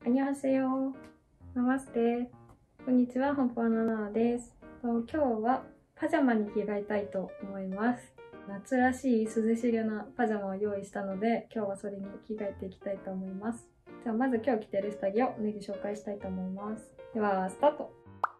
こんにちは。ナマステ。こんにちは、本舗のナナです。今日はパジャマに着替えたいと思います。夏らしい涼しげなパジャマを用意したので、今日はそれに着替えていきたいと思います。じゃあまず今日着てる下着を脱ぎ紹介したいと思います。では、スタート。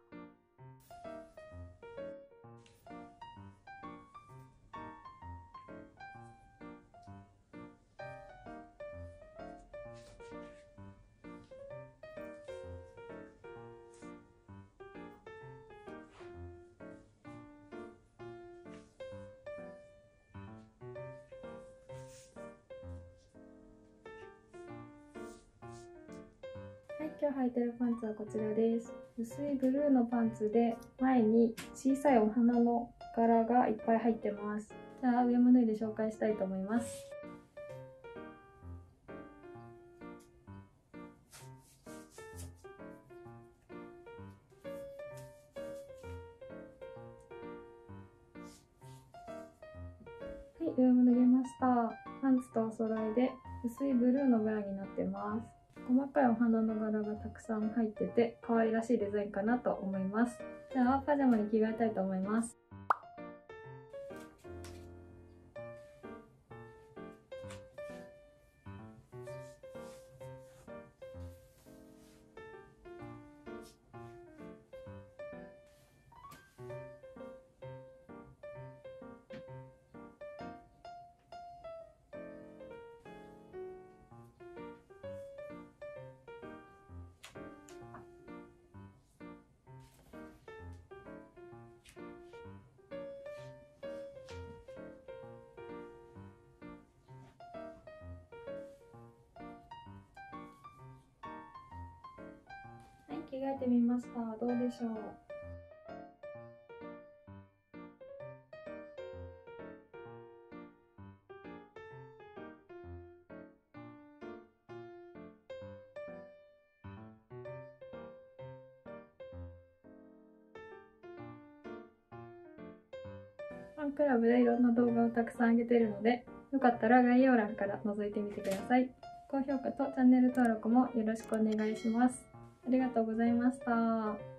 はい、今日履いてるパンツはこちらです。薄いブルーのパンツで、前に小さいお花の柄がいっぱい入ってます。じゃあ上も脱いで紹介したいと思います。はい、上も脱げました。パンツとお揃いで薄いブルーのブラになってます。細かいお花の柄がたくさん入ってて可愛らしいデザインかなと思います。じゃあパジャマに着替えたいと思います。はい、着替えてみました。どうでしょう。ファンクラブでいろんな動画をたくさん上げてるので、よかったら概要欄から覗いてみてください。高評価とチャンネル登録もよろしくお願いします。ありがとうございました。